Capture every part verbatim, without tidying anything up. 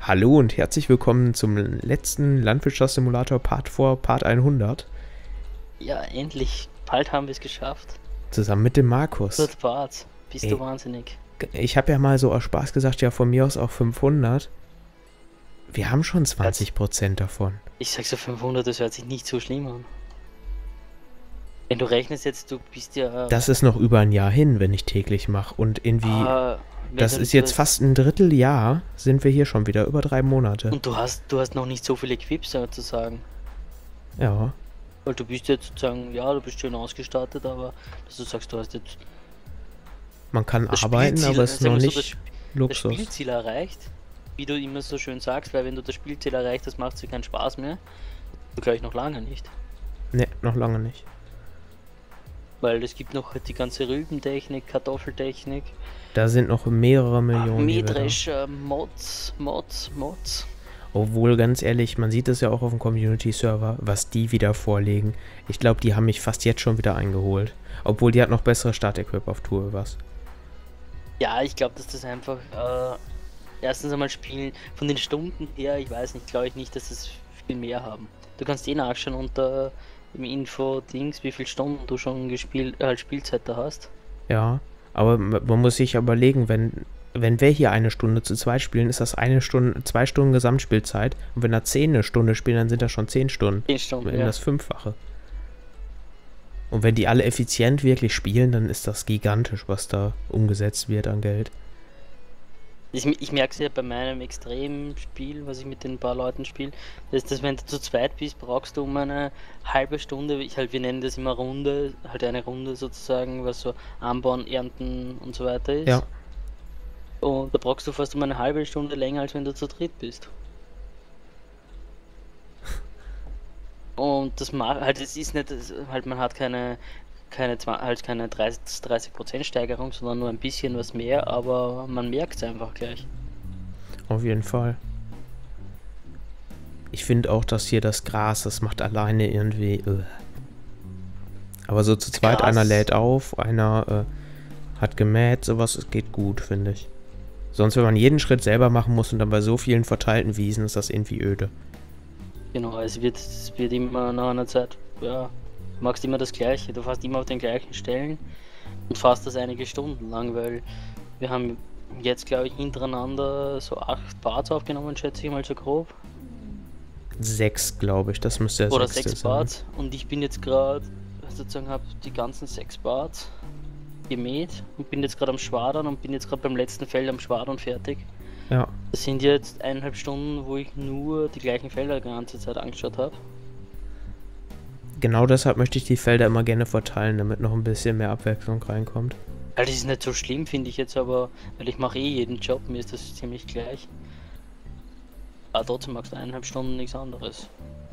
Hallo und herzlich willkommen zum letzten Landwirtschaftssimulator Part vier, Part hundert. Ja, endlich. Bald haben wir es geschafft. Zusammen mit dem Markus. hundert Parts. Bist Ey, du wahnsinnig. Ich habe ja mal so aus Spaß gesagt, ja von mir aus auch fünfhundert. Wir haben schon zwanzig Prozent davon. Ich sag so fünfhundert, das hört sich nicht so schlimm an. Wenn du rechnest jetzt, du bist ja... Das ist noch über ein Jahr hin, wenn ich täglich mache. Und irgendwie... Ah, das ist jetzt fast ein Dritteljahr, sind wir hier schon wieder, über drei Monate. Und du hast du hast noch nicht so viele Quips sozusagen. Ja. Weil du bist jetzt sozusagen, ja, du bist schön ausgestattet, aber dass du sagst, du hast jetzt... Man kann das arbeiten, Spielziel, aber es ist noch so, nicht das, Luxus. Das Spielziel erreicht, wie du immer so schön sagst, weil wenn du das Spielziel erreicht hast, macht es dir keinen Spaß mehr. Du glaube ich noch lange nicht. Ne, noch lange nicht. Weil es gibt noch die ganze Rübentechnik, Kartoffeltechnik. Da sind noch mehrere Millionen. Mähdrescher, Mods, Mods, Mods. Obwohl, ganz ehrlich, man sieht es ja auch auf dem Community-Server, was die wieder vorlegen. Ich glaube, die haben mich fast jetzt schon wieder eingeholt. Obwohl, die hat noch bessere Start-Equip auf Tour, was. Ja, ich glaube, dass das einfach, äh, erstens einmal spielen, von den Stunden her, ich weiß nicht, glaube ich nicht, dass es viel mehr haben. Du kannst eh nachschauen unter im Info-Dings, wie viele Stunden du schon gespielt, halt Spielzeit da hast. Ja, aber man muss sich überlegen, wenn, wenn wir hier eine Stunde zu zweit spielen, ist das eine Stunde, zwei Stunden Gesamtspielzeit. Und wenn da zehn eine Stunde spielen, dann sind das schon zehn Stunden. Zehn Stunden, in ja. Das Fünffache. Und wenn die alle effizient wirklich spielen, dann ist das gigantisch, was da umgesetzt wird an Geld. Ich, ich merke es ja bei meinem Extremspiel, was ich mit den paar Leuten spiele, dass, dass wenn du zu zweit bist, brauchst du um eine halbe Stunde, ich halt, wir nennen das immer Runde, halt eine Runde sozusagen, was so Anbauen, Ernten und so weiter ist. Ja. Und da brauchst du fast um eine halbe Stunde länger, als wenn du zu dritt bist. Und das macht halt, es ist nicht, halt man hat keine, keine, halt keine dreißig Prozent Steigerung, sondern nur ein bisschen was mehr, aber man merkt es einfach gleich. Auf jeden Fall. Ich finde auch, dass hier das Gras, das macht alleine irgendwie... Uh. Aber so zu zweit, Gras. Einer lädt auf, einer äh, hat gemäht, sowas, es geht gut, finde ich. Sonst, wenn man jeden Schritt selber machen muss und dann bei so vielen verteilten Wiesen, ist das irgendwie öde. Genau, es wird, es wird immer nach einer Zeit, ja, du machst immer das Gleiche, du fährst immer auf den gleichen Stellen und fährst das einige Stunden lang, weil wir haben jetzt, glaube ich, hintereinander so acht Parts aufgenommen, schätze ich mal so grob. Sechs, glaube ich, das müsste der Oder sechste sechs sein. Parts und ich bin jetzt gerade, sozusagen, habe die ganzen sechs Parts gemäht und bin jetzt gerade am Schwadern und bin jetzt gerade beim letzten Feld am Schwadern fertig. Ja. Das sind jetzt eineinhalb Stunden, wo ich nur die gleichen Felder die ganze Zeit angeschaut habe. Genau deshalb möchte ich die Felder immer gerne verteilen, damit noch ein bisschen mehr Abwechslung reinkommt. Also das ist nicht so schlimm, finde ich jetzt, aber weil ich mache eh jeden Job, mir ist das ziemlich gleich. Aber trotzdem magst du eineinhalb Stunden nichts anderes.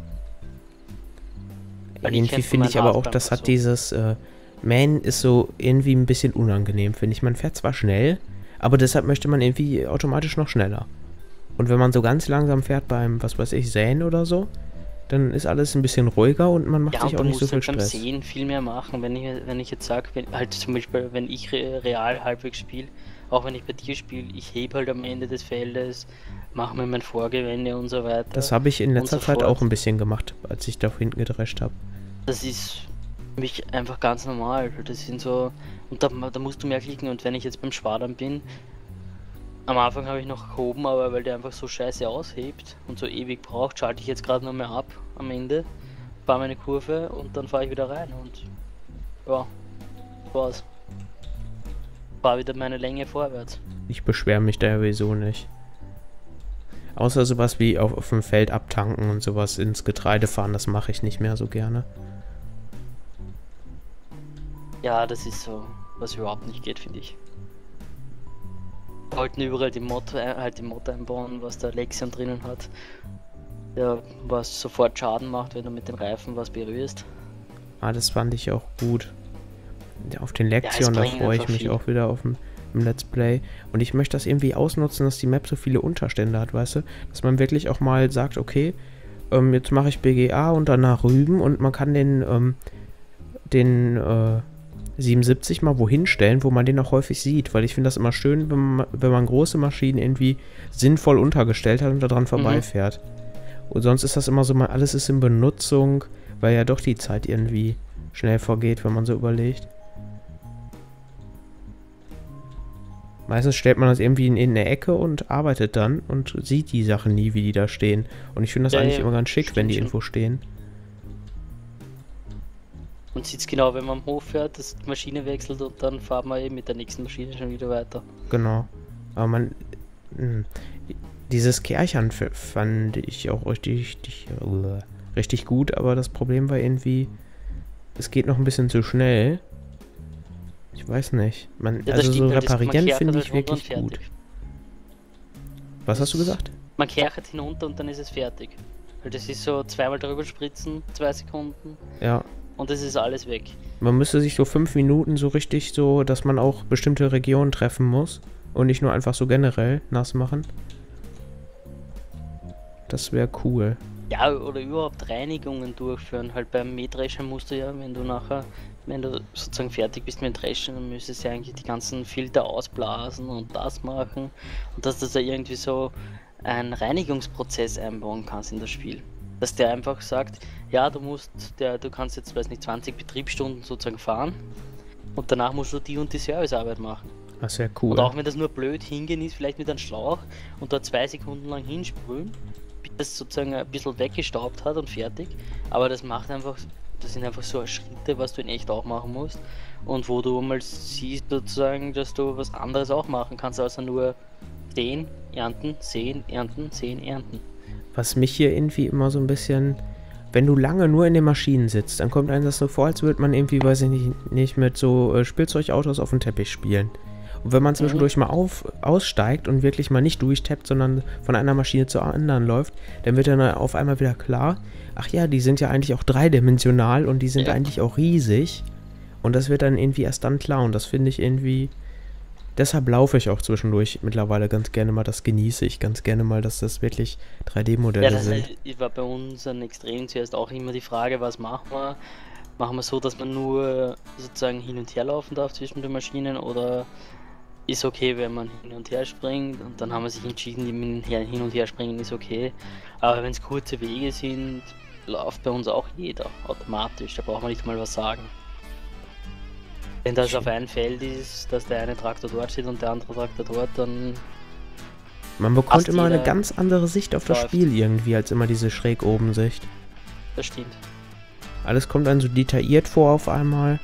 Weil Irgendwie ich finde ich aber auch, das hat so. dieses äh, Mähen ist so irgendwie ein bisschen unangenehm, finde ich. Man fährt zwar schnell, aber deshalb möchte man irgendwie automatisch noch schneller. Und wenn man so ganz langsam fährt beim, was weiß ich, Säen oder so, dann ist alles ein bisschen ruhiger und man macht Ja, sich und auch du nicht so musst viel halt beim Stress. Sehen viel mehr machen, wenn ich, wenn ich jetzt sage, wenn, halt zum Beispiel, wenn ich re real halbwegs spiele, auch wenn ich bei dir spiele, ich hebe halt am Ende des Feldes, mache mir mein Vorgewende und so weiter. Das habe ich in letzter so Zeit fort. auch ein bisschen gemacht, als ich da hinten gedrescht habe. Das ist für mich einfach ganz normal. Das sind so, und da, da musst du mehr klicken, und wenn ich jetzt beim Schwadern bin, am Anfang habe ich noch gehoben, aber weil der einfach so scheiße aushebt und so ewig braucht, schalte ich jetzt gerade noch mehr ab am Ende, fahre meine Kurve und dann fahre ich wieder rein und ja, war's. Fahre wieder meine Länge vorwärts. Ich beschwere mich da sowieso nicht. Außer sowas wie auf, auf dem Feld abtanken und sowas ins Getreide fahren, das mache ich nicht mehr so gerne. Ja, das ist so, was überhaupt nicht geht, finde ich. Wir wollten überall die Mod, halt die Mod einbauen, was der Lexion drinnen hat. Ja, was sofort Schaden macht, wenn du mit den Reifen was berührst. Ah, das fand ich auch gut. Ja, auf den Lexion, Ja, da freue ich mich viel. auch wieder auf dem im Let's Play. Und ich möchte das irgendwie ausnutzen, dass die Map so viele Unterstände hat, weißt du? Dass man wirklich auch mal sagt, okay, ähm, jetzt mache ich B G A und danach Rüben und man kann den, ähm, den, äh, siebenundsiebzig mal wohin stellen, wo man den auch häufig sieht, weil ich finde das immer schön, wenn man, wenn man große Maschinen irgendwie sinnvoll untergestellt hat und daran vorbeifährt. Und sonst ist das immer so, man, alles ist in Benutzung, weil ja doch die Zeit irgendwie schnell vergeht, wenn man so überlegt. Meistens stellt man das irgendwie in, in eine Ecke und arbeitet dann und sieht die Sachen nie, wie die da stehen. Und ich finde das Ja, eigentlich ja, immer ganz schick, stimmt wenn die schon. irgendwo stehen. Man sieht es genau, wenn man am Hof fährt, dass die Maschine wechselt und dann fahren wir eben mit der nächsten Maschine schon wieder weiter. Genau. Aber man... Mh, dieses Kärchern f- fand ich auch richtig, richtig, uh, richtig gut, aber das Problem war irgendwie, es geht noch ein bisschen zu schnell. Ich weiß nicht. Man, Ja, das also so stimmt, halt, das- man reparieren kehrt finde halt ich runter und wirklich gut. fertig. Was hast du gesagt? Man kehrt hinunter und dann ist es fertig. Weil das ist so zweimal drüber spritzen, zwei Sekunden Ja. und das ist alles weg. Man müsste sich so fünf Minuten so richtig so, dass man auch bestimmte Regionen treffen muss und nicht nur einfach so generell nass machen. Das wäre cool. Ja, oder überhaupt Reinigungen durchführen. Halt beim Mähdreschen musst du ja, wenn du nachher, wenn du sozusagen fertig bist mit dem Dreschen, dann müsstest du ja eigentlich die ganzen Filter ausblasen und das machen. Und dass du da irgendwie so einen Reinigungsprozess einbauen kannst in das Spiel. Dass der einfach sagt, ja, du musst, der, du kannst jetzt, weiß nicht, zwanzig Betriebsstunden sozusagen fahren und danach musst du die und die Servicearbeit machen. Das wäre cool. Und auch wenn das nur blöd hingehen ist, vielleicht mit einem Schlauch und da zwei Sekunden lang hinsprühen, bis das sozusagen ein bisschen weggestaubt hat und fertig. Aber das macht einfach, das sind einfach so Schritte, was du in echt auch machen musst. Und wo du mal siehst sozusagen, dass du was anderes auch machen kannst, außer nur sehen, ernten, sehen, ernten, sehen, ernten. Was mich hier irgendwie immer so ein bisschen... Wenn du lange nur in den Maschinen sitzt, dann kommt einem das so vor, als würde man irgendwie, weiß ich nicht, nicht mit so äh, Spielzeugautos auf dem Teppich spielen. Und wenn man zwischendurch mal auf, aussteigt und wirklich mal nicht durchtappt, sondern von einer Maschine zur anderen läuft, dann wird dann auf einmal wieder klar, ach ja, die sind ja eigentlich auch dreidimensional und die sind Ja. eigentlich auch riesig. Und das wird dann irgendwie erst dann klar und das finde ich irgendwie... Deshalb laufe ich auch zwischendurch mittlerweile ganz gerne mal, das genieße ich ganz gerne mal, dass das wirklich drei D-Modelle Ja, das sind. äh, war bei uns ein Extrem zuerst auch immer die Frage, was machen wir? Machen wir so, dass man nur sozusagen hin und her laufen darf zwischen den Maschinen oder ist okay, wenn man hin und her springt? Und dann haben wir sich entschieden, die mit dem hin und her springen ist okay. Aber wenn es kurze Wege sind, läuft bei uns auch jeder automatisch, da braucht man nicht mal was sagen. Wenn das auf einem Feld ist, dass der eine Traktor dort steht und der andere Traktor dort, dann Man bekommt Fast immer eine jeder ganz andere Sicht auf das läuft. Spiel irgendwie, als immer diese schräg oben Sicht. das stimmt. Alles kommt dann so detailliert vor auf einmal.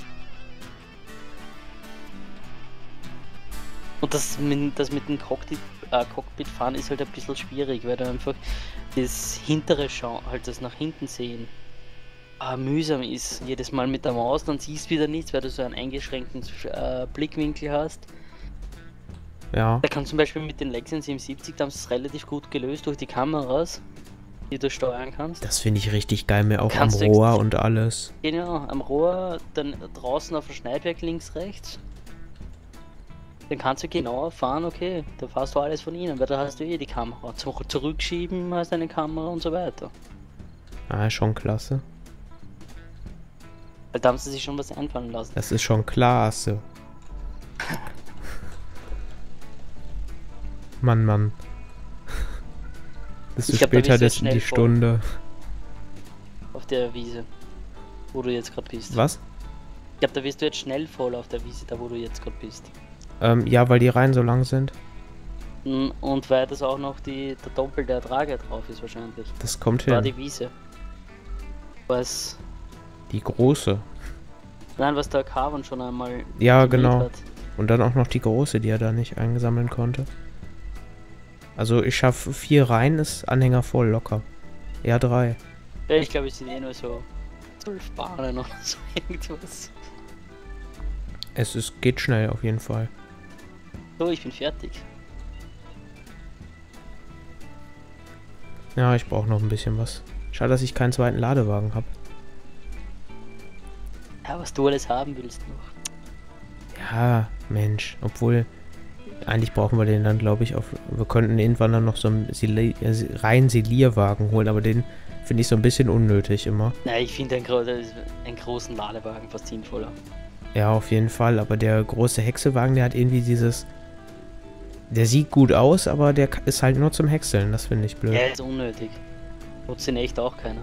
Und das mit, das mit dem Cockpit, äh, Cockpitfahren ist halt ein bisschen schwierig, weil du einfach das hintere Schauen, halt das nach hinten sehen, äh, mühsam ist. Jedes Mal mit der Maus, dann siehst du wieder nichts, weil du so einen eingeschränkten äh, Blickwinkel hast. Ja, Da kann zum Beispiel mit den Lexion siebenundsiebzig, da haben sie es relativ gut gelöst durch die Kameras, die du steuern kannst. das finde ich richtig geil, mir auch am Kannst du Rohr extra- und alles. Genau, am Rohr, dann draußen auf dem Schneidwerk links, rechts. Dann kannst du genauer fahren, okay, da fährst du alles von ihnen, weil da hast du eh die Kamera. Zu zurückschieben hast du eine Kamera und so weiter. Ah, schon klasse. Weil da haben sie sich schon was einfallen lassen. Das ist schon klasse. Mann, Mann. Desto Ich glaub, da später, bist du jetzt desto die schnell voll. Stunde. Auf der Wiese, wo du jetzt gerade bist. Was? Ich glaube, da wirst du jetzt schnell voll auf der Wiese, da wo du jetzt gerade bist. Ähm, ja, weil die Reihen so lang sind. Mm, Und weil das auch noch die, der doppelte Ertrag drauf ist wahrscheinlich. Das kommt War hin. die Wiese. Was... Die große. Nein, was der Carvan schon einmal Ja, gemäht genau. hat. Und dann auch noch die große, die er da nicht eingesammeln konnte. Also ich schaffe vier Reihen, ist Anhänger voll locker. Ja, drei. Ja, ich glaube, es sind eh nur so zwölf Bahnen oder so irgendwas. Es ist, geht schnell auf jeden Fall. So, ich bin fertig. Ja, ich brauche noch ein bisschen was. Schade, dass ich keinen zweiten Ladewagen habe. Ja, was du alles haben willst noch. Ja, Mensch. Obwohl, eigentlich brauchen wir den dann, glaube ich, auf... Wir könnten irgendwann dann noch so einen Sili äh, reinen Silierwagen holen, aber den finde ich so ein bisschen unnötig immer. Nein, ich finde einen, gro einen großen Ladewagen fast sinnvoller. Ja, auf jeden Fall, aber der große Häckselwagen, der hat irgendwie dieses... Der sieht gut aus, aber der ist halt nur zum Häckseln, das finde ich blöd. Ja, ist unnötig. Nutzt ihn echt auch keiner.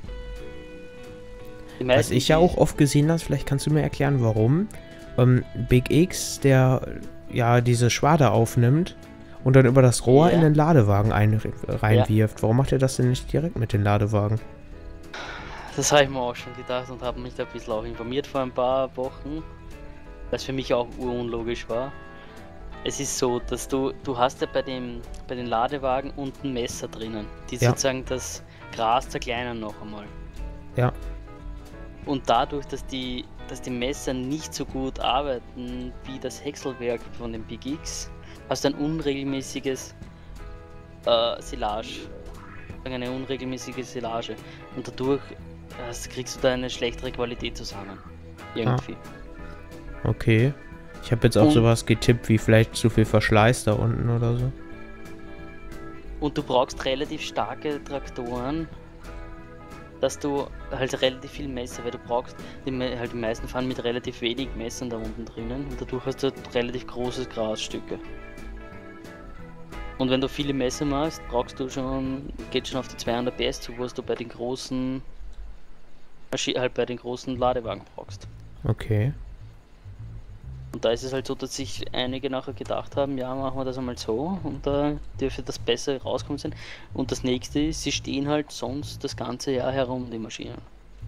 Die Was meisten, ich ja die- auch oft gesehen habe, vielleicht kannst du mir erklären, warum. Ähm, Big X, der ja diese Schwade aufnimmt und dann über das Rohr Ja. in den Ladewagen ein, reinwirft. Warum macht er das denn nicht direkt mit den Ladewagen? Das habe ich mir auch schon gedacht und habe mich da ein bisschen auch informiert vor ein paar Wochen, was für mich auch unlogisch war. Es ist so, dass du, du hast ja bei dem, bei den Ladewagen unten Messer drinnen, die Ja. sozusagen das Gras zerkleinern noch einmal. Ja, Und dadurch, dass die, dass die Messer nicht so gut arbeiten wie das Häckselwerk von dem Big X, hast du ein unregelmäßiges äh, Silage. Eine unregelmäßige Silage. Und dadurch äh, kriegst du da eine schlechtere Qualität zusammen. Irgendwie. okay. Ich habe jetzt auch Und- sowas getippt, wie vielleicht zu viel Verschleiß da unten oder so. Und du brauchst relativ starke Traktoren, dass du halt relativ viel Messer, weil du brauchst, die, me- halt die meisten fahren mit relativ wenig Messern da unten drinnen und dadurch hast du relativ große Grasstücke. Und wenn du viele Messer machst, brauchst du schon, geht schon auf die zweihundert P S zu, was du bei den großen, Maschi- halt bei den großen Ladewagen brauchst. Okay. Und da ist es halt so, dass sich einige nachher gedacht haben, ja, machen wir das einmal so und da dürfte das besser rauskommen sein. Und das nächste ist, sie stehen halt sonst das ganze Jahr herum, die Maschinen.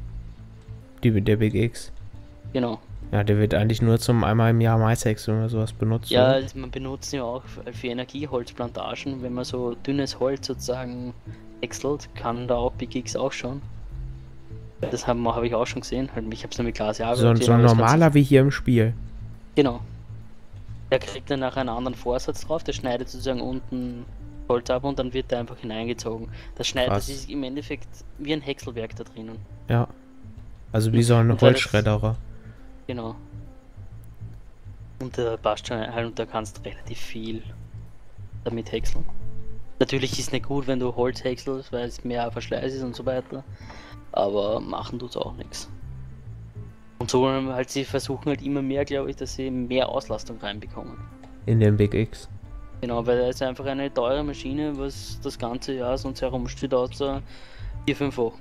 Die, der Big X. Genau. Ja, der wird eigentlich nur zum einmal im Jahr Maishäckseln oder sowas benutzt. Ja, oder? das- man benutzt ihn ja auch für für Energieholzplantagen, wenn man so dünnes Holz sozusagen häckselt, kann da auch Big X auch schon. Das habe hab ich auch schon gesehen, halt, ich habe es nur mit Glas Jahr So, so ein normaler wie hier im Spiel. Genau. Der kriegt dann nachher einen anderen Vorsatz drauf, der schneidet sozusagen unten Holz ab und dann wird der einfach hineingezogen. Das schneidet, das Krass. ist im Endeffekt wie ein Häckselwerk da drinnen. Ja. Also wie so ein Und weil das- Holzschredderer. Genau. Und da passt schon halt und da kannst du relativ viel damit häckseln. Natürlich ist es nicht gut, wenn du Holz häckselst, weil es mehr Verschleiß ist und so weiter. Aber machen tut's auch nichts. Und so halt, sie versuchen halt immer mehr, glaube ich, dass sie mehr Auslastung reinbekommen. In den Big X. Genau, weil er ist einfach eine teure Maschine, was das ganze Jahr sonst herumsteht, außer vier, fünf Wochen.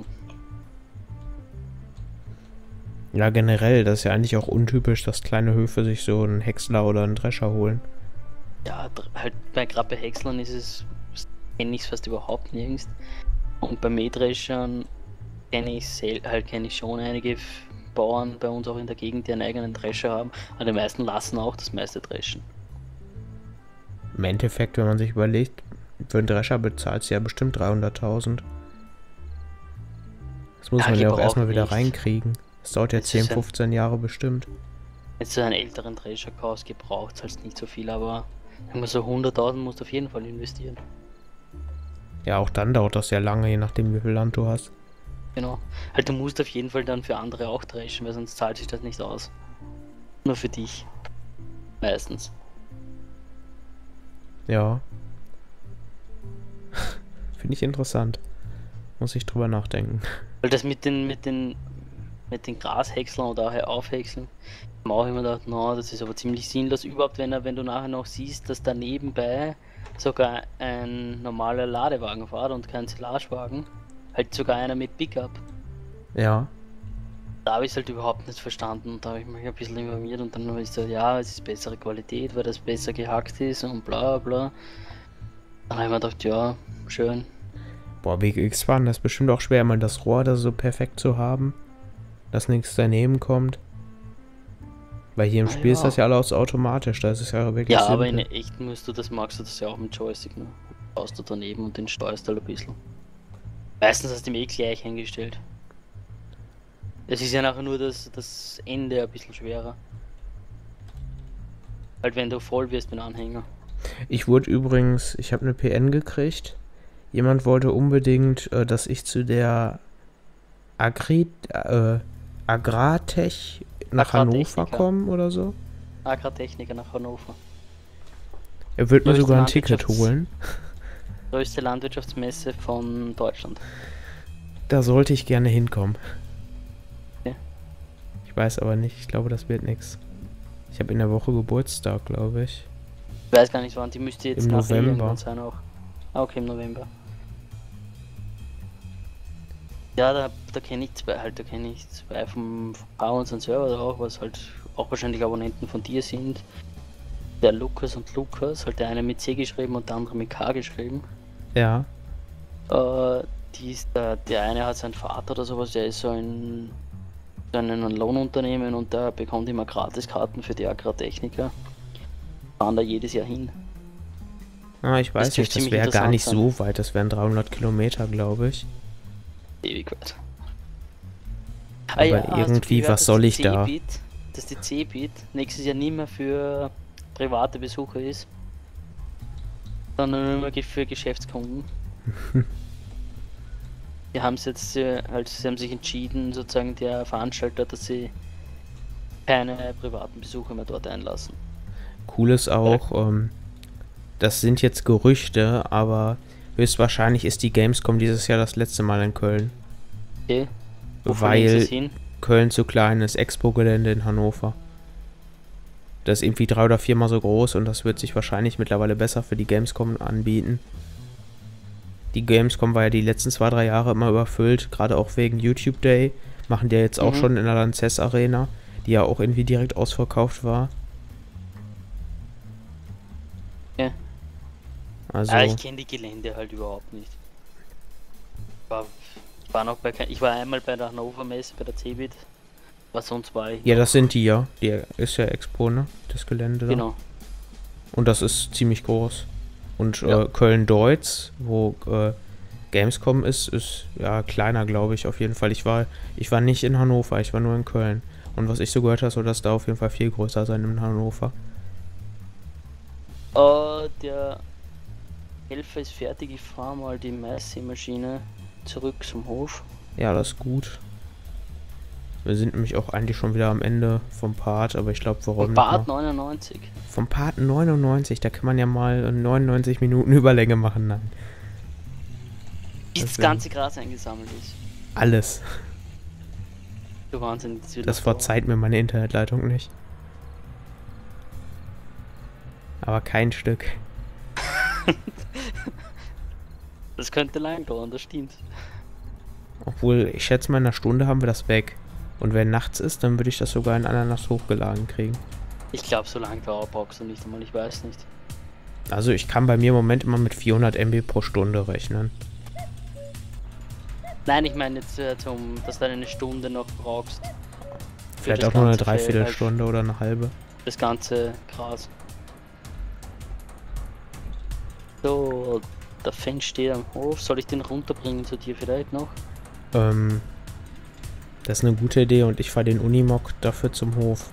Ja, generell, das ist ja eigentlich auch untypisch, dass kleine Höfe sich so einen Häcksler oder einen Drescher holen. Ja, dr- halt bei gerade bei Häckslern ist es, kenne ich es fast überhaupt nirgends. Und bei Mähdreschern kenne ich sel halt kenne ich schon einige F- Bauern bei uns auch in der Gegend, die einen eigenen Drescher haben. Aber die meisten lassen auch das meiste dreschen. Im Endeffekt, wenn man sich überlegt, für einen Drescher bezahlt sie ja bestimmt dreihunderttausend. Das muss Ja, man ja auch gebraucht erstmal wieder nicht. reinkriegen. Das dauert ja Das ist zehn, ein- fünfzehn Jahre bestimmt. Wenn du einen älteren Drescher kaufst, gebraucht es halt nicht so viel, aber sagen wir so hunderttausend musst du auf jeden Fall investieren. Ja, auch dann dauert das ja lange, je nachdem wie viel Land du hast. Genau. Halt, du musst auf jeden Fall dann für andere auch dreschen, weil sonst zahlt sich das nicht aus. Nur für dich. Meistens. Ja. Finde ich interessant. Muss ich drüber nachdenken. Weil das mit den, mit den, mit den Grashäckseln oder auch Aufhäckseln, haben wir auch immer gedacht, na, das ist aber ziemlich sinnlos. Überhaupt, wenn, er, wenn du nachher noch siehst, dass da nebenbei sogar ein normaler Ladewagen fährt und kein Silagewagen. Halt sogar einer mit Pickup. Ja. Da habe ich es halt überhaupt nicht verstanden und da habe ich mich ein bisschen informiert und dann ist so, ja, es ist bessere Qualität, weil das besser gehackt ist und bla bla. Dann habe ich mir gedacht, ja, schön. Boah, Big X fahren, das ist bestimmt auch schwer, mal das Rohr da so perfekt zu haben. Dass nichts daneben kommt. Weil hier im Na Spiel ist ja. das ja alles automatisch, da ist es ja wirklich Ja, aber in simpel. echt musst du das, magst du das ja auch mit Joystick, ne? Baust du daneben und den steuerst halt ein bisschen. Meistens hast du ihn eh gleich eingestellt. Es ist ja nachher nur das, das Ende ein bisschen schwerer. Halt wenn du voll wirst mit Anhänger. Ich wurde übrigens, ich habe eine P N gekriegt. Jemand wollte unbedingt, äh, dass ich zu der Agri, äh, Agrartech nach Hannover Agrartechniker. komme oder so. Agrartechniker nach Hannover. Er wird mir Größte sogar ein Ticket Landwirtschafts- holen. Größte Landwirtschaftsmesse von Deutschland. Da sollte ich gerne hinkommen. Ja. Ich weiß aber nicht. Ich glaube, das wird nichts. Ich habe in der Woche Geburtstag, glaube ich. Ich weiß gar nicht wann, die müsste jetzt Im nachher November. irgendwann sein auch. Ah, okay, im November. Ja, da, da kenne ich zwei halt, da kenne ich zwei vom, vom Paar unseren Server da auch, was halt auch wahrscheinlich Abonnenten von dir sind. Der Lukas und Lukas, halt der eine mit C geschrieben und der andere mit K geschrieben. Ja. Äh, die ist, der, der eine hat seinen Vater oder sowas, der ist so ein, so ein, ein Lohnunternehmen und der bekommt immer Gratiskarten für die Agrartechniker. Fahren da jedes Jahr hin. Ah, ich weiß Das nicht, dürfte das wäre ziemlich gar nicht interessant so weit. Das wären dreihundert Kilometer, glaube ich. Ewig weit. Aber Ah ja, hast du irgendwie, gehört, was soll ich da? C-Bit, dass die C-Bit nächstes Jahr nicht mehr für private Besucher ist, sondern nur mehr für Geschäftskunden. Die haben es jetzt, äh, halt, sie haben sich entschieden, sozusagen der Veranstalter, dass sie keine privaten Besucher mehr dort einlassen. Cool ist auch, ähm, das sind jetzt Gerüchte, aber höchstwahrscheinlich ist die Gamescom dieses Jahr das letzte Mal in Köln. Okay. Wovon nehmen sie es Weil hin? Köln zu klein ist, Expo-Gelände in Hannover. Das ist irgendwie drei oder viermal so groß und das wird sich wahrscheinlich mittlerweile besser für die Gamescom anbieten. Die Gamescom war ja die letzten zwei, drei Jahre immer überfüllt, gerade auch wegen YouTube Day. Machen die ja jetzt auch Mhm. schon in der Lanxess Arena, die ja auch irgendwie direkt ausverkauft war. Ja. Also, Ah, ich kenne die Gelände halt überhaupt nicht. War, ich war noch bei kein, ich war einmal bei der Hannover Messe, bei der C-Bit. Was sonst war ich. ja, das sind die ja. Die ist ja Expo, ne? Das Gelände da. Genau. Und das ist ziemlich groß. Und Ja. äh, Köln-Deutz, wo äh, Gamescom ist, ist ja kleiner, glaube ich, auf jeden Fall. Ich war, ich war nicht in Hannover, ich war nur in Köln. Und was ich so gehört habe, soll das da auf jeden Fall viel größer sein in Hannover. Äh, der Helfer ist fertig, ich fahre mal die Meißmaschine zurück zum Hof. Ja, das ist gut. Wir sind nämlich auch eigentlich schon wieder am Ende vom Part, aber ich glaube, wir räumen Und noch Bad mal- neunundneunzig. Vom Part neunundneunzig, da kann man ja mal neunundneunzig Minuten Überlänge machen. Nein. Bis das Deswegen. ganze Gras eingesammelt ist. Alles. Du Wahnsinn. Das, wird Das noch verzeiht mir meine Internetleitung nicht. Aber kein Stück. dauern. Das könnte lang dauern, das stimmt. Obwohl, ich schätze mal, in einer Stunde haben wir das weg. Und wenn nachts ist, dann würde ich das sogar in einer Nacht hochgeladen kriegen. Ich glaube, so lange brauchst du nicht einmal, ich weiß nicht. Also ich kann bei mir im Moment immer mit vierhundert Megabyte pro Stunde rechnen. Nein, ich meine jetzt, äh, zum, dass du eine Stunde noch brauchst. Für Vielleicht das auch nur eine ganze Feld, Dreiviertelstunde oder eine halbe. halt Das ganze Gras. So, der Fan steht am Hof. Soll ich den runterbringen zu dir vielleicht noch? Ähm, das ist eine gute Idee und ich fahre den Unimog dafür zum Hof.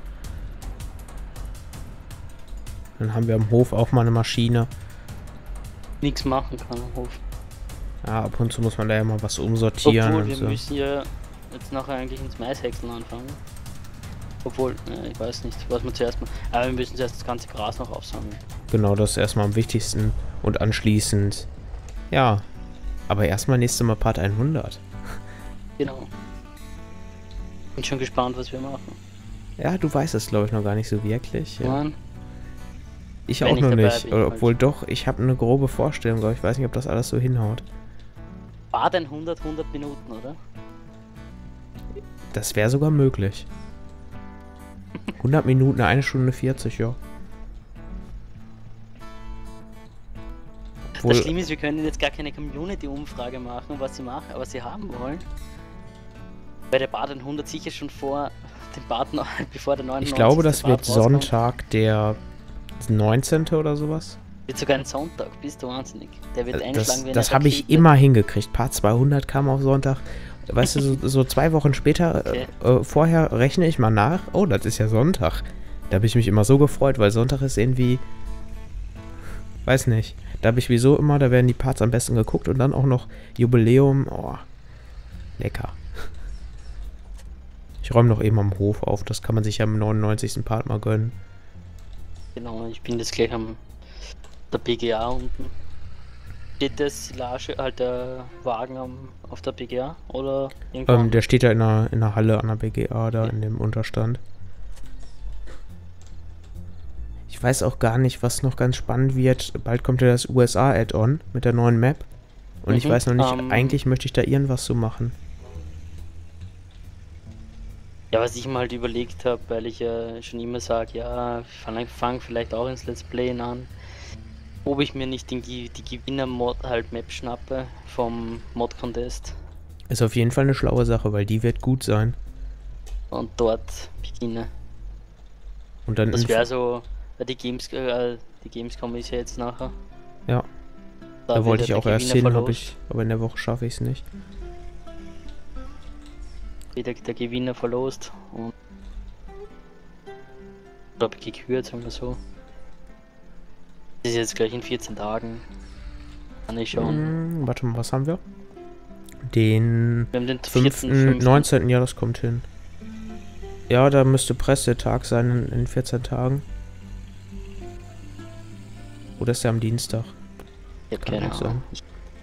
Dann haben wir am Hof auch mal eine Maschine. Nichts machen kann am Hof. Ja, ab und zu muss man da ja mal was umsortieren Obwohl, und wir so. müssen ja jetzt nachher eigentlich ins Maishäckseln anfangen. Obwohl, äh, ich weiß nicht, was wir zuerst machen. Aber wir müssen zuerst das ganze Gras noch aufsammeln. Genau, das ist erstmal am wichtigsten. Und anschließend, ja, aber erstmal nächstes Mal Part hundert. Genau. Bin schon gespannt, was wir machen. Ja, du weißt es, glaube ich, noch gar nicht so wirklich. Ja. Mann, Ich wenn auch ich noch dabei nicht. bin, Oder, halt. obwohl doch, ich habe eine grobe Vorstellung, aber ich weiß nicht, ob das alles so hinhaut. war denn hundert, hundert Minuten, oder? Das wäre sogar möglich. hundert Minuten, eine Stunde vierzig, ja. Das Obwohl, Schlimme ist, wir können jetzt gar keine Community-Umfrage machen, was sie machen, was sie haben wollen. Weil der Bart hundert sicher schon vor dem Bart, bevor der neunundneunzig. ich glaube, das Bart wird rauskommt. Sonntag, der neunzehnte oder sowas. Wird sogar ein Sonntag, bist du wahnsinnig. Der wird Äh, einschlagen Das, wie eine das habe ich Rakete. immer hingekriegt. Part zweihundert kam auf Sonntag. Weißt du, so, so zwei Wochen später, Okay. äh, äh, vorher rechne ich mal nach. Oh, das ist ja Sonntag. Da habe ich mich immer so gefreut, weil Sonntag ist irgendwie, weiß nicht. Da habe ich wieso immer, da werden die Parts am besten geguckt und dann auch noch Jubiläum. Oh, lecker. Ich räume noch eben am Hof auf. Das kann man sich ja am neunundneunzigsten Part mal gönnen. Genau, ich bin jetzt gleich am der P G A unten. Steht der Silage, halt der Wagen am, auf der B G A oder irgendwo? Ähm, der steht da in der, in der Halle an der B G A, da in dem Unterstand. Ich weiß auch gar nicht, was noch ganz spannend wird. Bald kommt ja das U S A-Add-on mit der neuen Map. Und Mhm, ich weiß noch nicht, ähm, eigentlich möchte ich da irgendwas so machen. Ja, was ich mir halt überlegt habe, weil ich ja schon immer sage, ja, ich fange fang vielleicht auch ins Let's Playen an, ob ich mir nicht den, Ge- die Gewinner-Mod halt Map schnappe vom Mod-Contest Ist auf jeden Fall eine schlaue Sache, weil die wird gut sein. und dort beginne. Und dann Das in- wäre so, äh, die Games, äh, die Gamescom ist ja jetzt nachher. Ja. Da, wird wollte ja ich der auch erst Gewinner hin, hab verlost. ich, aber in der Woche schaffe ich es nicht. Wird der, der Gewinner verlost und oder gekürt, sagen wir so. Das ist jetzt gleich in vierzehn Tagen. Kann ich schon. Hm, warte mal, was haben wir? Den Wir haben den fünften, fünften. neunzehnten Ja, das kommt hin. Ja, da müsste Pressetag sein in, in vierzehn Tagen. Oder ist der am Dienstag? Ich hab Kann keine auch Ahnung. sein.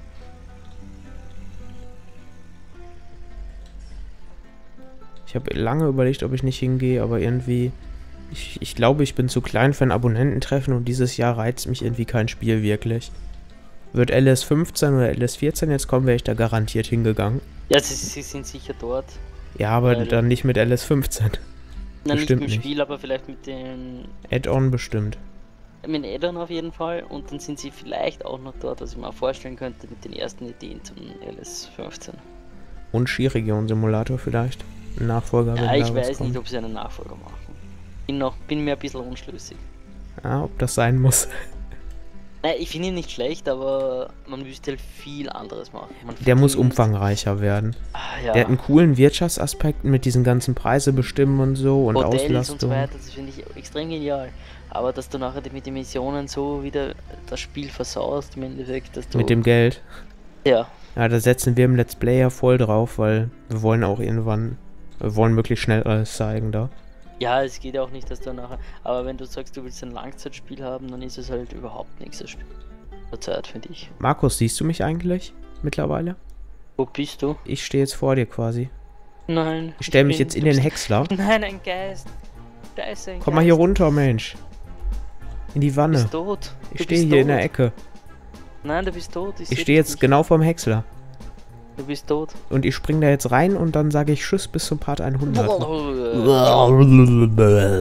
Ich habe lange überlegt, ob ich nicht hingehe, aber irgendwie... Ich, ich glaube, ich bin zu klein für ein Abonnententreffen und dieses Jahr reizt mich irgendwie kein Spiel wirklich. Wird L S fünfzehn oder L S vierzehn jetzt kommen, wäre ich da garantiert hingegangen. Ja, sie, sie sind sicher dort. Ja, aber Weil- dann nicht mit L S fünfzehn. Nein, nicht Bestimmt mit dem nicht. Spiel, aber vielleicht mit den Add-on bestimmt. mit den Addon auf jeden Fall. Und dann sind sie vielleicht auch noch dort, was ich mir auch vorstellen könnte, mit den ersten Ideen zum L S fünfzehn. Und Skiregion-Simulator vielleicht. Ein Nachfolger, wenn Ja, da ich was weiß kommt. nicht, ob sie einen Nachfolger machen. Bin noch, bin mir ein bisschen unschlüssig. Ja, ob das sein muss. Nein, ich finde ihn nicht schlecht, aber man müsste halt viel anderes machen. Man Der muss verdient- umfangreicher werden. Ah, ja. Der hat einen coolen Wirtschaftsaspekt mit diesen ganzen Preise bestimmen und so und Hotels Auslastung. und so weiter, das finde ich extrem genial. Aber dass du nachher mit den Missionen so wieder das Spiel versaust im Endeffekt, dass du... Mit dem Geld. Ja, Ja, da setzen wir im Let's Play ja voll drauf, weil wir wollen auch irgendwann, wir wollen möglichst schnell alles zeigen da. ja, es geht ja auch nicht, dass du nachher... Aber wenn du sagst, du willst ein Langzeitspiel haben, dann ist es halt überhaupt nichts, das Spiel. Zur Zeit, finde ich. Markus, siehst du mich eigentlich mittlerweile? Wo bist du? Ich stehe jetzt vor dir quasi. Nein. Ich stelle mich bin- jetzt in du den bist- Häcksler. Nein, ein Geist. Scheiße, ein Komm mal hier Geist. runter, Mensch. In die Du Wanne. bist tot. Ich Du stehe bist hier in tot. der Ecke. Nein, du bist tot. Ich seh stehe dich jetzt nicht. genau vorm Häcksler. Du bist tot. Und ich spring da jetzt rein und dann sage ich Tschüss bis zum Part hundert.